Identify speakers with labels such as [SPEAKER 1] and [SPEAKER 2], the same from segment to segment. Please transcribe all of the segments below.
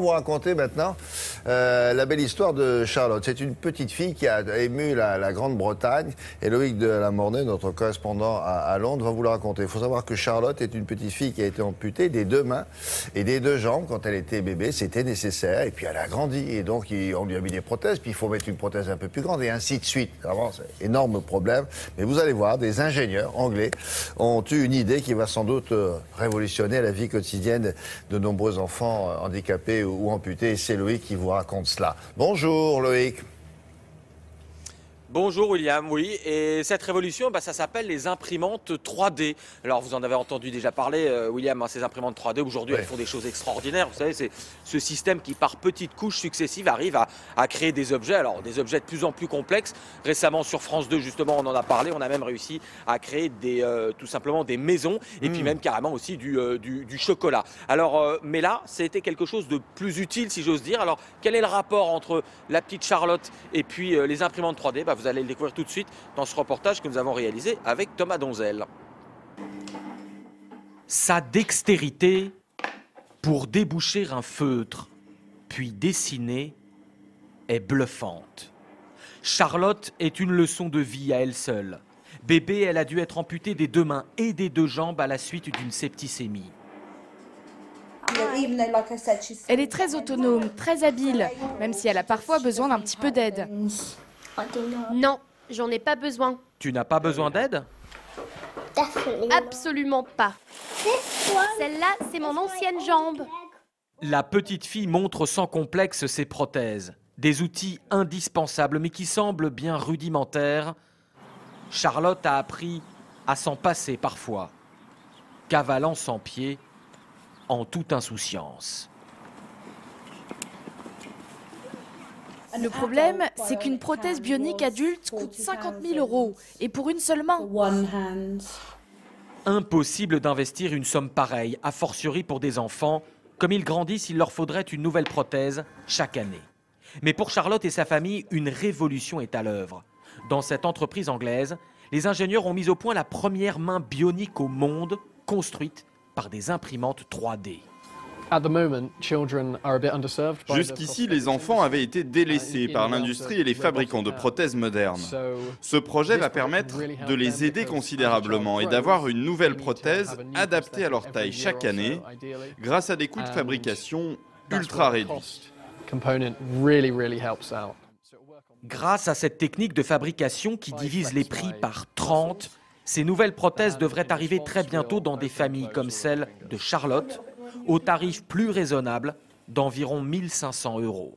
[SPEAKER 1] Vous raconter maintenant la belle histoire de Charlotte. C'est une petite fille qui a ému la Grande-Bretagne. Et Loïc de la Mornay, notre correspondant à Londres, va vous le raconter. Il faut savoir que Charlotte est une petite fille qui a été amputée des 2 mains et des 2 jambes quand elle était bébé. C'était nécessaire. Et puis elle a grandi. Et donc on lui a mis des prothèses. Puis il faut mettre une prothèse un peu plus grande et ainsi de suite. Vraiment, c'est un énorme problème. Mais vous allez voir, des ingénieurs anglais ont eu une idée qui va sans doute révolutionner la vie quotidienne de nombreux enfants handicapés ou amputé, et c'est Loïc qui vous raconte cela. Bonjour Loïc.
[SPEAKER 2] Bonjour William, oui, et cette révolution, ça s'appelle les imprimantes 3D. Alors vous en avez entendu déjà parler, William, hein, ces imprimantes 3D, aujourd'hui elles font des choses extraordinaires. Vous savez, c'est ce système qui par petites couches successives arrive à créer des objets, alors des objets de plus en plus complexes. Récemment sur France 2, justement, on en a parlé, on a même réussi à créer tout simplement des maisons, et puis même carrément aussi du chocolat. Alors, mais là, c'était quelque chose de plus utile, si j'ose dire. Alors, quel est le rapport entre la petite Charlotte et puis les imprimantes 3D? Vous allez le découvrir tout de suite dans ce reportage que nous avons réalisé avec Thomas Donzel. Sa dextérité pour déboucher un feutre, puis dessiner, est bluffante. Charlotte est une leçon de vie à elle seule. Bébé, elle a dû être amputée des 2 mains et des 2 jambes à la suite d'une septicémie.
[SPEAKER 3] Elle est très autonome, très habile, même si elle a parfois besoin d'un petit peu d'aide.
[SPEAKER 4] Non, j'en ai pas besoin.
[SPEAKER 2] Tu n'as pas besoin d'aide?
[SPEAKER 4] Absolument pas. Celle-là, c'est mon ancienne jambe.
[SPEAKER 2] La petite fille montre sans complexe ses prothèses. Des outils indispensables, mais qui semblent bien rudimentaires. Charlotte a appris à s'en passer parfois, cavalant sans pied, en toute insouciance.
[SPEAKER 3] Le problème, c'est qu'une prothèse bionique adulte coûte 50 000 €, et pour une seule main.
[SPEAKER 2] Impossible d'investir une somme pareille, a fortiori pour des enfants. Comme ils grandissent, il leur faudrait une nouvelle prothèse chaque année. Mais pour Charlotte et sa famille, une révolution est à l'œuvre. Dans cette entreprise anglaise, les ingénieurs ont mis au point la première main bionique au monde, construite par des imprimantes 3D.
[SPEAKER 5] Jusqu'ici, les enfants avaient été délaissés par l'industrie et les fabricants de prothèses modernes. Ce projet va permettre de les aider considérablement et d'avoir une nouvelle prothèse adaptée à leur taille chaque année grâce à des coûts de fabrication ultra réduits.
[SPEAKER 2] Grâce à cette technique de fabrication qui divise les prix par 30, ces nouvelles prothèses devraient arriver très bientôt dans des familles comme celle de Charlotte, au tarif plus raisonnable d'environ 1 500 €.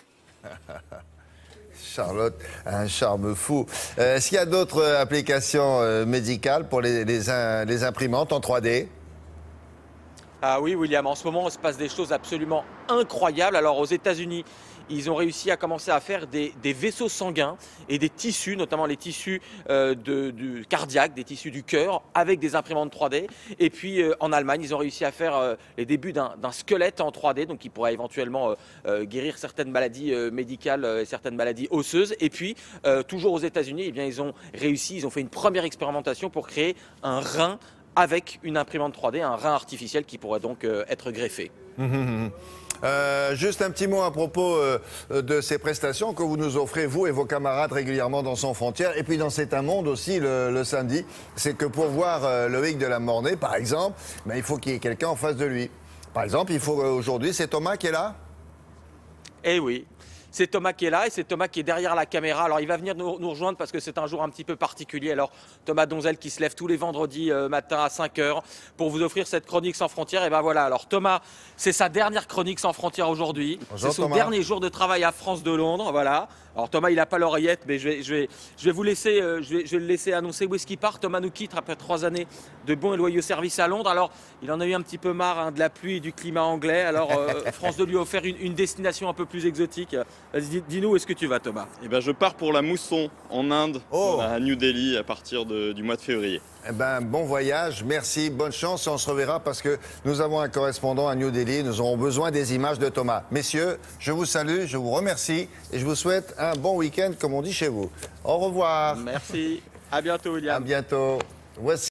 [SPEAKER 1] Charlotte a un charme fou. Est-ce qu'il y a d'autres applications médicales pour les imprimantes en 3D?
[SPEAKER 2] Ah oui, William, en ce moment, il se passe des choses absolument incroyables. Alors, aux États-Unis, ils ont réussi à commencer à faire des vaisseaux sanguins et des tissus, notamment les tissus du cardiaque, des tissus du cœur, avec des imprimantes 3D. Et puis, en Allemagne, ils ont réussi à faire les débuts d'un squelette en 3D, donc qui pourrait éventuellement guérir certaines maladies médicales et certaines maladies osseuses. Et puis, toujours aux États-Unis, eh bien, ils ont fait une première expérimentation pour créer un rein avec une imprimante 3D, un rein artificiel qui pourrait donc être greffé.
[SPEAKER 1] Juste un petit mot à propos de ces prestations que vous nous offrez, vous et vos camarades, régulièrement dans Sans Frontières. Et puis dans C'est un monde aussi, le samedi. C'est que pour voir Loïc de la Mornay, par exemple, il faut qu'il y ait quelqu'un en face de lui. Par exemple, aujourd'hui, c'est Thomas qui est là?
[SPEAKER 2] Eh oui. C'est Thomas qui est là et c'est Thomas qui est derrière la caméra. Alors il va venir nous rejoindre parce que c'est un jour un petit peu particulier. Alors Thomas Donzel qui se lève tous les vendredis matin à 5 h pour vous offrir cette chronique Sans Frontières. Et ben voilà, alors Thomas, c'est sa dernière chronique Sans Frontières aujourd'hui. C'est son dernier jour de travail à France de Londres, voilà. Alors Thomas, il n'a pas l'oreillette, mais je vais vous laisser, je vais le laisser annoncer où est-ce qu'il part. Thomas nous quitte après 3 années de bons et loyaux services à Londres. Alors il en a eu un petit peu marre de la pluie et du climat anglais. Alors France 2 lui a offert une destination un peu plus exotique. Vas-y, dis-nous où est-ce que tu vas, Thomas?
[SPEAKER 5] Eh ben, je pars pour la mousson en Inde, à New Delhi, à partir du mois de février.
[SPEAKER 1] Eh ben, bon voyage, merci, bonne chance et on se reverra parce que nous avons un correspondant à New Delhi. Nous aurons besoin des images de Thomas. Messieurs, je vous salue, je vous remercie et je vous souhaite un bon week-end comme on dit chez vous. Au revoir.
[SPEAKER 2] Merci. À bientôt, William.
[SPEAKER 1] À bientôt. Voici